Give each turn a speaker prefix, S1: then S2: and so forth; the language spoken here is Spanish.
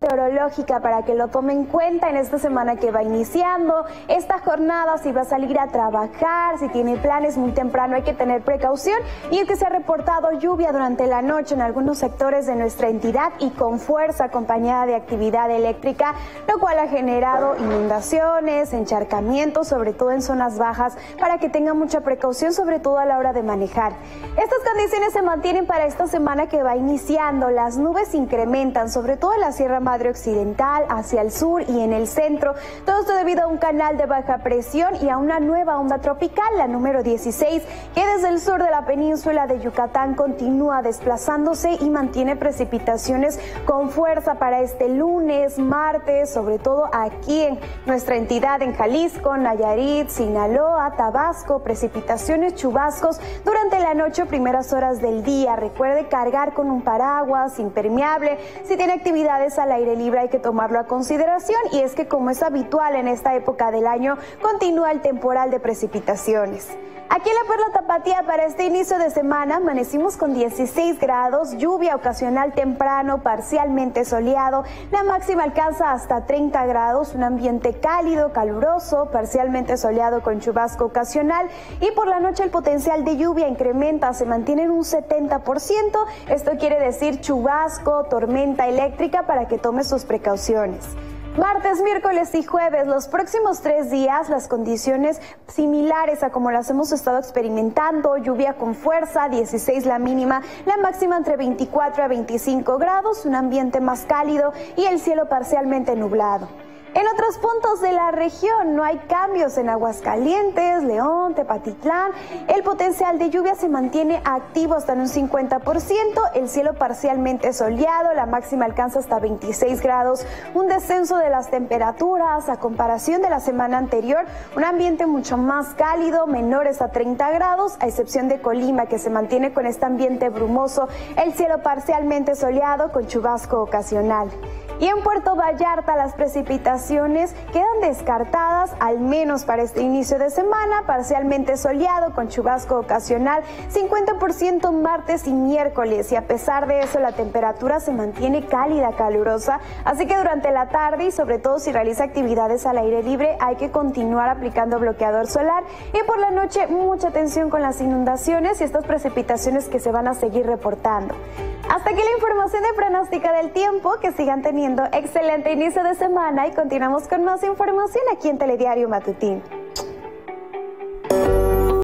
S1: meteorológica para que lo tome en cuenta en esta semana que va iniciando. Esta jornada, si va a salir a trabajar, si tiene planes muy temprano, hay que tener precaución. Y es que se ha reportado lluvia durante la noche en algunos sectores de nuestra entidad y con fuerza acompañada de actividad eléctrica, lo cual ha generado inundaciones, encharcamientos, sobre todo en zonas bajas, para que tengan mucha precaución, sobre todo a la hora de manejar. Estas condiciones se mantienen para esta semana que va iniciando. Las nubes incrementan, sobre todo en la Sierra Madre Occidental, hacia el sur y en el centro. Todo esto debido a un canal de baja presión y a una nueva onda tropical, la número 16, que desde el sur de la península de Yucatán continúa desplazándose y mantiene precipitaciones con fuerza para este lunes, martes, sobre todo aquí en nuestra entidad, en Jalisco, Nayarit, Sinaloa, Tabasco, precipitaciones, chubascos durante la noche o primeras horas del día. Recuerde cargar con un paraguas impermeable. Si tiene actividades al aire libre hay que tomarlo a consideración, y es que, como es habitual en esta época del año, continúa el temporal de precipitaciones. Aquí en la Perla Tapatía, para este inicio de semana, amanecimos con 16 grados, lluvia ocasional temprano, parcialmente soleado. La máxima alcanza hasta 30 grados, un ambiente cálido, caluroso, parcialmente soleado con chubasco ocasional. Y por la noche el potencial de lluvia incrementa, se mantiene en un 70%. Esto quiere decir chubasco, tormenta eléctrica, para que tome sus precauciones. Martes, miércoles y jueves, los próximos 3 días, las condiciones similares a como las hemos estado experimentando. Lluvia con fuerza, 16 la mínima, la máxima entre 24 a 25 grados, un ambiente más cálido y el cielo parcialmente nublado. En otros puntos de la región no hay cambios. En Aguascalientes, León, Tepatitlán, el potencial de lluvia se mantiene activo hasta en un 50%, el cielo parcialmente soleado, la máxima alcanza hasta 26 grados, un descenso de las temperaturas a comparación de la semana anterior, un ambiente mucho más cálido, menores a 30 grados, a excepción de Colima, que se mantiene con este ambiente brumoso, el cielo parcialmente soleado con chubasco ocasional. Y en Puerto Vallarta las precipitaciones quedan descartadas, al menos para este inicio de semana, parcialmente soleado con chubasco ocasional, 50% martes y miércoles, y a pesar de eso la temperatura se mantiene cálida, calurosa, así que durante la tarde y sobre todo si realiza actividades al aire libre hay que continuar aplicando bloqueador solar, y por la noche mucha atención con las inundaciones y estas precipitaciones que se van a seguir reportando. Hasta aquí la información de pronóstica del tiempo. Que sigan teniendo excelente inicio de semana y continuamos con más información aquí en Telediario Matutín.